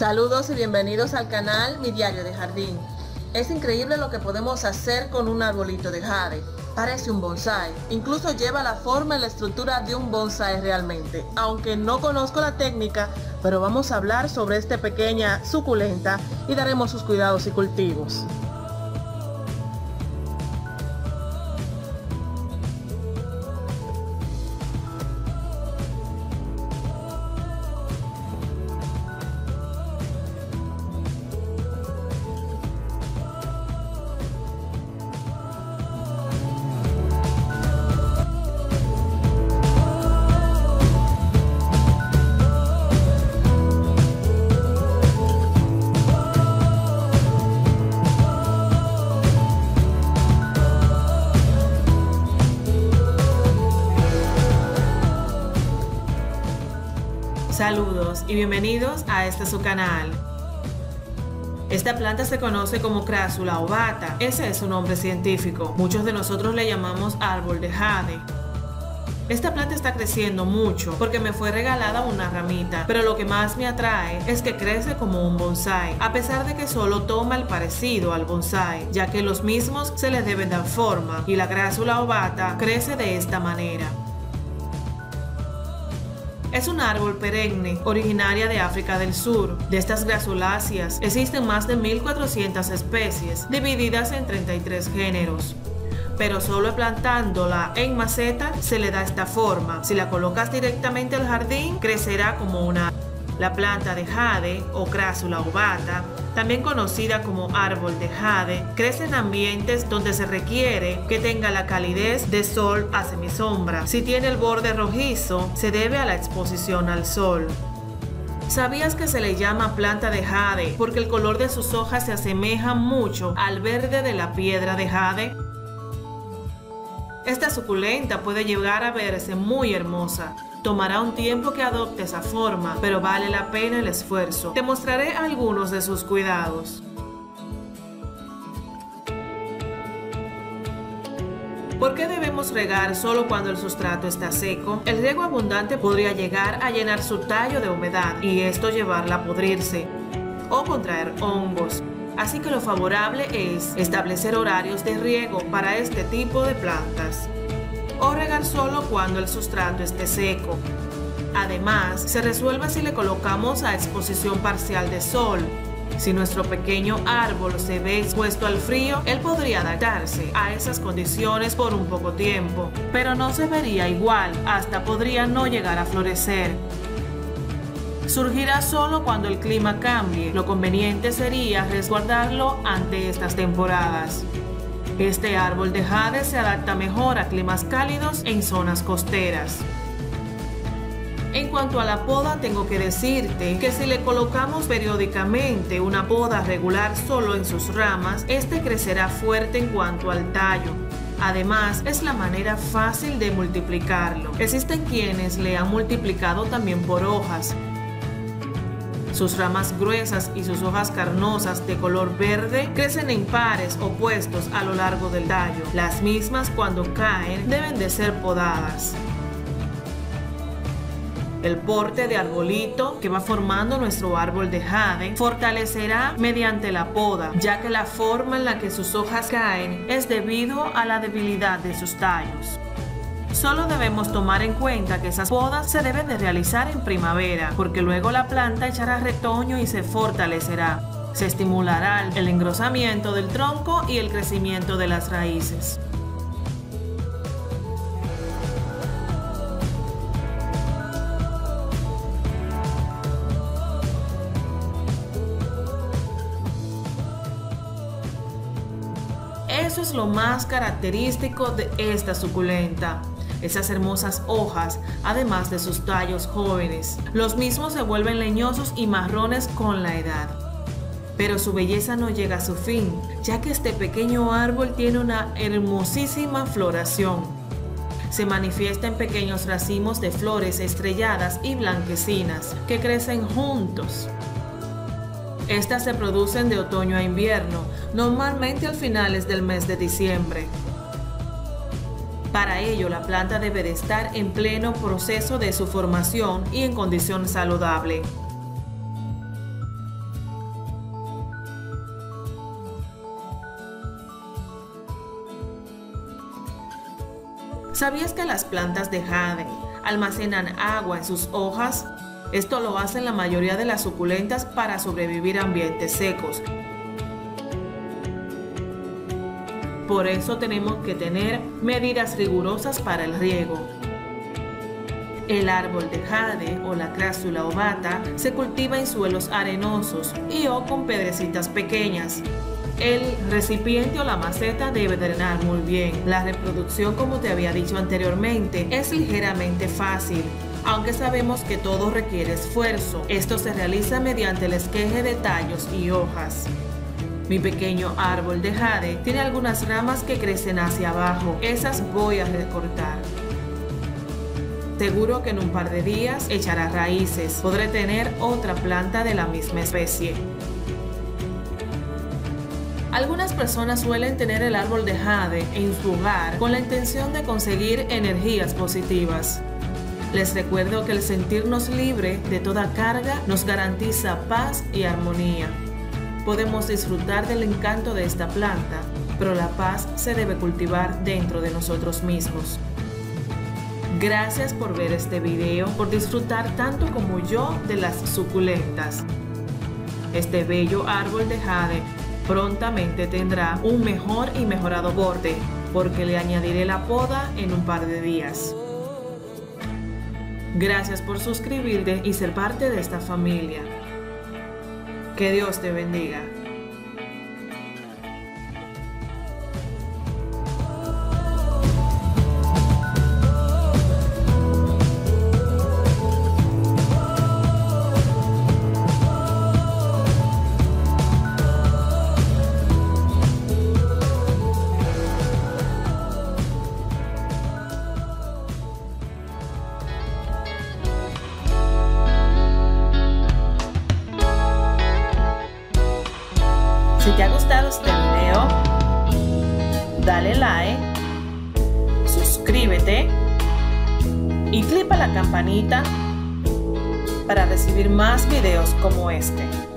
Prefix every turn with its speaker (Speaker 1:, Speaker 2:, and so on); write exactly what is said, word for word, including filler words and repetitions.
Speaker 1: Saludos y bienvenidos al canal Mi Diario de Jardín. Es increíble lo que podemos hacer con un arbolito de jade. Parece un bonsái, incluso lleva la forma y la estructura de un bonsái realmente. Aunque no conozco la técnica, pero vamos a hablar sobre esta pequeña suculenta y daremos sus cuidados y cultivos.
Speaker 2: Saludos y bienvenidos a este su canal. Esta planta se conoce como Crassula ovata, ese es su nombre científico. Muchos de nosotros le llamamos árbol de jade. Esta planta está creciendo mucho porque me fue regalada una ramita, pero lo que más me atrae es que crece como un bonsái, a pesar de que solo toma el parecido al bonsái, ya que los mismos se les deben dar forma y la Crassula ovata crece de esta manera. Es un árbol perenne, originaria de África del Sur. De estas grassuláceas existen más de mil cuatrocientas especies, divididas en treinta y tres géneros. Pero solo plantándola en maceta se le da esta forma. Si la colocas directamente al jardín, crecerá como una. La planta de jade o Crassula ovata, también conocida como árbol de jade, crece en ambientes donde se requiere que tenga la calidez de sol a semisombra. Si tiene el borde rojizo, se debe a la exposición al sol. ¿Sabías que se le llama planta de jade porque el color de sus hojas se asemeja mucho al verde de la piedra de jade? Esta suculenta puede llegar a verse muy hermosa. Tomará un tiempo que adopte esa forma, pero vale la pena el esfuerzo. Te mostraré algunos de sus cuidados. ¿Por qué debemos regar solo cuando el sustrato está seco? El riego abundante podría llegar a llenar su tallo de humedad y esto llevarla a pudrirse o contraer hongos. Así que lo favorable es establecer horarios de riego para este tipo de plantas o regar solo cuando el sustrato esté seco. Además, se resuelve si le colocamos a exposición parcial de sol. Si nuestro pequeño árbol se ve expuesto al frío, él podría adaptarse a esas condiciones por un poco tiempo, pero no se vería igual, hasta podría no llegar a florecer. Surgirá solo cuando el clima cambie. Lo conveniente sería resguardarlo ante estas temporadas. Este árbol de jade se adapta mejor a climas cálidos en zonas costeras. En cuanto a la poda, tengo que decirte que si le colocamos periódicamente una poda regular solo en sus ramas, este crecerá fuerte en cuanto al tallo. Además, es la manera fácil de multiplicarlo. Existen quienes le han multiplicado también por hojas. Sus ramas gruesas y sus hojas carnosas de color verde crecen en pares opuestos a lo largo del tallo. Las mismas, cuando caen, deben de ser podadas. El porte de arbolito que va formando nuestro árbol de jade fortalecerá mediante la poda, ya que la forma en la que sus hojas caen es debido a la debilidad de sus tallos. Solo debemos tomar en cuenta que esas podas se deben de realizar en primavera, porque luego la planta echará retoño y se fortalecerá. Se estimulará el engrosamiento del tronco y el crecimiento de las raíces. Eso es lo más característico de esta suculenta. Esas hermosas hojas, además de sus tallos jóvenes. Los mismos se vuelven leñosos y marrones con la edad. Pero su belleza no llega a su fin, ya que este pequeño árbol tiene una hermosísima floración. Se manifiesta en pequeños racimos de flores estrelladas y blanquecinas que crecen juntos. Estas se producen de otoño a invierno, normalmente a finales del mes de diciembre. Para ello, la planta debe de estar en pleno proceso de su formación y en condición saludable. ¿Sabías que las plantas de jade almacenan agua en sus hojas? Esto lo hacen la mayoría de las suculentas para sobrevivir a ambientes secos. Por eso tenemos que tener medidas rigurosas para el riego. El árbol de jade o la Crassula ovata se cultiva en suelos arenosos y o con piedrecitas pequeñas. El recipiente o la maceta debe drenar muy bien. La reproducción, como te había dicho anteriormente, es ligeramente fácil, aunque sabemos que todo requiere esfuerzo. Esto se realiza mediante el esqueje de tallos y hojas. Mi pequeño árbol de jade tiene algunas ramas que crecen hacia abajo. Esas voy a recortar. Seguro que en un par de días echará raíces. Podré tener otra planta de la misma especie. Algunas personas suelen tener el árbol de jade en su hogar con la intención de conseguir energías positivas. Les recuerdo que el sentirnos libre de toda carga nos garantiza paz y armonía. Podemos disfrutar del encanto de esta planta, pero la paz se debe cultivar dentro de nosotros mismos. Gracias por ver este video, por disfrutar tanto como yo de las suculentas. Este bello árbol de jade prontamente tendrá un mejor y mejorado borde, porque le añadiré la poda en un par de días. Gracias por suscribirte y ser parte de esta familia. Que Dios te bendiga. Si te ha gustado este video, dale like, suscríbete y clica la campanita para recibir más videos como este.